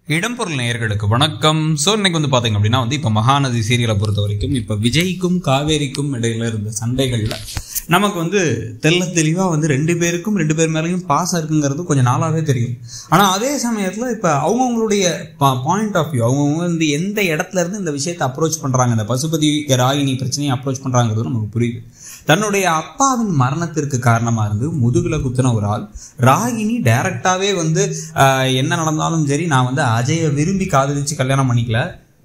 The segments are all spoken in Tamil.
இடம்பொருள் நேயர்களுக்கு வணக்கம். ஸோ இன்னைக்கு வந்து பார்த்தீங்க அப்படின்னா இப்போ மகாநதி சீரியலை பொறுத்த வரைக்கும் இப்போ விஜய்க்கும் காவேரிக்கும் இடையில இருந்த சண்டைகளில் நமக்கு தெளிவாக ரெண்டு பேர் மேலேயும் பாசம் இருக்குங்கிறது கொஞ்சம் நாளாகவே தெரியும். ஆனால் அதே சமயத்தில் இப்போ அவங்கவுங்களுடைய பாயிண்ட் ஆஃப் வியூ அவங்க எந்த இடத்துல இருந்து இந்த விஷயத்தை அப்ரோச் பண்ணுறாங்க, இந்த பசுபதி ராகினி பிரச்சனையை அப்ரோச் பண்ணுறாங்கிறது நமக்கு புரியுது. தன்னுடைய அப்பாவின் மரணத்திற்கு காரணமாக இருந்து முதுகுல குத்துன ஒரு ஆள் ராகினி டைரக்டாவே என்ன நடந்தாலும் சரி நான் அஜயை விரும்பி காதலிச்சு கல்யாணம் பண்ணிக்கல,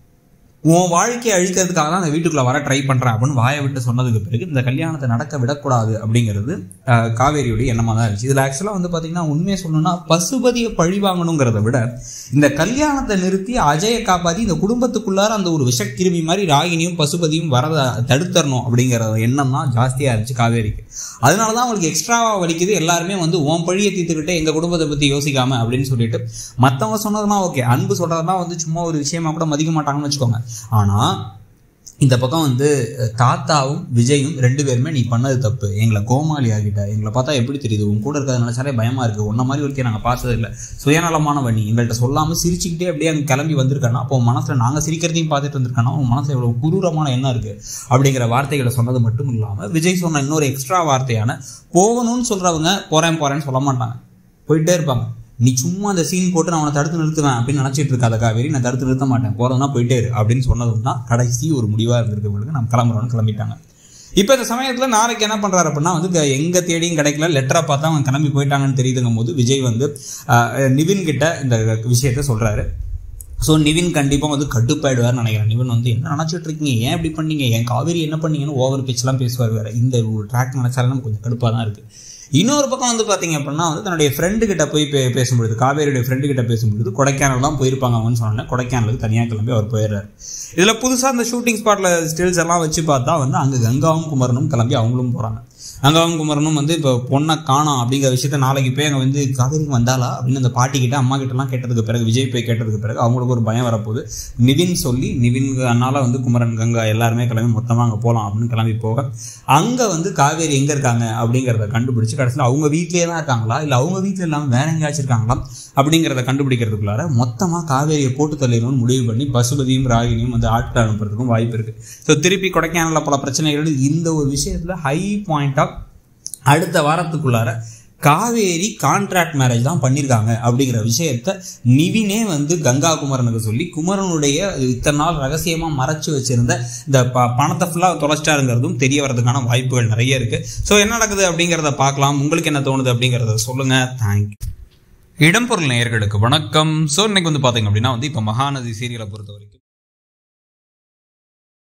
உன் வாழ்க்கையை அழிக்கிறதுக்காக தான் அந்த வீட்டுக்குள்ள வர ட்ரை பண்றேன் அப்படின்னு வாயை விட்டு சொன்னதுக்கு பிறகு இந்த கல்யாணத்தை நடக்க விடக்கூடாது அப்படிங்கிறது காவேரியுடைய எண்ணமாக தான் இருந்துச்சு. இதில் ஆக்சுவலாக பார்த்தீங்கன்னா உண்மையை சொல்லணும்னா பசுபதியை பழி வாங்கணுங்கிறத விட இந்த கல்யாணத்தை நிறுத்தி அஜயை காப்பாற்றி இந்த குடும்பத்துக்குள்ளார அந்த ஒரு விஷக்கிருமி மாதிரி ராகினியும் பசுபதியும் வரதை தடுத்தரணும் அப்படிங்கிற எண்ணம் தான் ஜாஸ்தியாக இருந்துச்சு காவேரிக்கு. அதனால தான் அவங்களுக்கு எக்ஸ்ட்ராவாக வலிக்குது. எல்லாருமே உன் பழியை தீர்த்துக்கிட்டே எங்கள் குடும்பத்தை பற்றி யோசிக்காம அப்படின்னு சொல்லிட்டு மற்றவங்க சொன்னதுனா ஓகே, அன்பு சொல்கிறதுனா சும்மா ஒரு விஷயமா கூட மதிக்க மாட்டாங்கன்னு வச்சுக்கோங்க. ஆனால் இந்த பக்கம் தாத்தாவும் விஜயும் ரெண்டு பேருமே நீ பண்ணது தப்பு, எங்களை கோமாளி ஆகிட்ட, எங்களை பார்த்தா எப்படி தெரியுது, உன் கூட இருக்கிறத நினைச்சாலே பயமா இருக்கு, உன்ன மாதிரி ஒருத்தையும் நாங்கள் பார்த்தது இல்லை, சுயநலமானவன், எங்கள்கிட்ட சொல்லாமல் சிரிச்சுக்கிட்டே அப்படியே அங்கே கிளம்பி வந்திருக்கானா, அப்போ மனசில் நாங்கள் சிரிக்கிறதையும் பார்த்துட்டு வந்திருக்கானா, உன் மனசில் எவ்வளோ குரூரமான எண்ணம் இருக்கு அப்படிங்கிற வார்த்தைகளை சொன்னது மட்டும் இல்லாமல் விஜய் சொன்ன இன்னொரு எக்ஸ்ட்ரா வார்த்தையான போகணும்னு சொல்றவங்க போறேன்னு சொல்ல மாட்டாங்க, போயிட்டே இருப்பாங்க. நீ சும்மா அந்த சீன் போட்டு நான் அவனை தடுத்து நிறுத்துவேன் அப்படின்னு நினச்சிட்டு இருக்காத காவேரி, நான் தடுத்து நிறுத்த மாட்டேன், போகிறதுனா போயிட்டே இரு அப்படின்னு சொன்னதும் தான் கடைசி ஒரு முடிவாக இருந்திருக்கு. நம்ம கிளம்புறோன்னு கிளம்பிட்டாங்க. இப்போ இந்த சமயத்தில் நாளைக்கு என்ன பண்ணுறாரு அப்படின்னா எங்கே தேடியும் கிடைக்கல, லெட்டரை பார்த்தா அவங்க கிளம்பி போயிட்டாங்கன்னு தெரியுதுங்கும் போது விஜய் நிவின் கிட்ட இந்த விஷயத்த சொல்கிறாரு. ஸோ நிவின் கண்டிப்பாக கட்டுப்பாயிடுவார்னு நினைக்கிறேன். நிவின் என்ன நினச்சிட்டு இருக்கீங்க, ஏன் இப்படி பண்ணீங்க, என் காவேரி என்ன பண்ணீங்கன்னு ஓவர் பிச்செலாம் பேசுவார். வேறு இந்த ஒரு ட்ராக் நினச்சாலும் நமக்கு கொஞ்சம் கடுப்பாக தான் இருக்குது. இன்னொரு பக்கம் பார்த்தீங்க அப்படின்னா தன்னுடைய ஃப்ரெண்டு கிட்ட போய் பேசும்பொழுது, காவேரியுடைய ஃப்ரெண்டு கிட்ட பேசும்பொழுது கொடைக்கானல் தான் போயிருப்பாங்க அவன்னு சொன்னால கொடைக்கானலுக்கு தனியாக கிளம்பி அவர் போயிடுறாரு. இதில் புதுசாக அந்த ஷூட்டிங் ஸ்பாட்டில் ஸ்டில்ஸ் எல்லாம் வச்சு பார்த்தா அங்கே கங்காவும் குமரனும் கிளம்பி அவங்களும் போகிறாங்க. கங்காவும் குமரனும் இப்போ பொண்ணை காணோம் அப்படிங்கிற விஷயத்த நாளைக்கு போய் அங்கே காவேரிக்கு வந்தாலா அப்படின்னு அந்த பாட்டிக்கிட்ட அம்மா கிட்டலாம் கேட்டதுக்கு பிறகு, விஜய் போய் கேட்டதுக்கு பிறகு அவங்களுக்கு ஒரு பயம் வரப்போகுது. நிவின் சொல்லி நிவின் அண்ணால குமரன் கங்கா எல்லாருமே கிளம்பி மொத்தமாக அங்கே போகலாம் அப்படின்னு கிளம்பி போக அங்கே காவேரி எங்கே இருக்காங்க அப்படிங்கிறத கண்டுபிடிச்சு கடைசியில் அவங்க வீட்டிலே தான் இருக்காங்களா இல்லை அவங்க வீட்டில் இல்லாமல் வேற எங்கேயாச்சும் இருக்காங்களா அப்படிங்கிறத கண்டுபிடிக்கிறதுக்குள்ளார மொத்தமாக காவேரியை போட்டு தள்ளிடணும்னு முடிவு பண்ணி பசுபதியும் ராகினியும் ஆட்கள் அனுப்புறதுக்கும் வாய்ப்பு இருக்குது. ஸோ திருப்பி கொடைக்கானலில் பல பிரச்சனைகள் இந்த ஒரு விஷயத்தில் ஹை பாயிண்ட் ஆஃப் அடுத்த வாரத்துக்குள்ளார காவேரி கான்ட்ராக்ட் மேரேஜ் தான் பண்ணியிருக்காங்க அப்படிங்கிற விஷயத்த நிவினே கங்கா குமரனுக்கு சொல்லி குமரனுடைய இத்தனை நாள் ரகசியமாக மறைச்சு வச்சிருந்த இந்த பணத்தை ஃபுல்லாக தொலைச்சிட்டாருங்கிறதும் தெரிய வரதுக்கான வாய்ப்புகள் நிறைய இருக்கு. ஸோ என்ன நடக்குது அப்படிங்கிறத பார்க்கலாம். உங்களுக்கு என்ன தோணுது அப்படிங்கிறத சொல்லுங்க. தேங்க்யூ. இடம்பொருள் நேயர்களுக்கு வணக்கம். ஸோ இன்னைக்கு பார்த்தீங்க அப்படின்னா இப்போ மகாநதி சீரியலை பொறுத்த வரைக்கும்